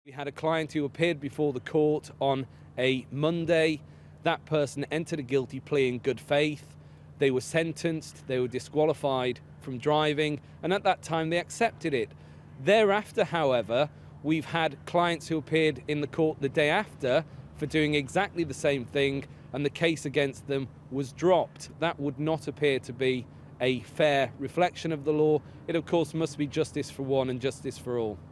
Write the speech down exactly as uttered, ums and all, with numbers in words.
We had a client who appeared before the court on a Monday. That person entered a guilty plea in good faith. They were sentenced, they were disqualified from driving, and at that time they accepted it. Thereafter, however, we've had clients who appeared in the court the day after for doing exactly the same thing, and the case against them was dropped. That would not appear to be a fair reflection of the law. It, of course, must be justice for one and justice for all.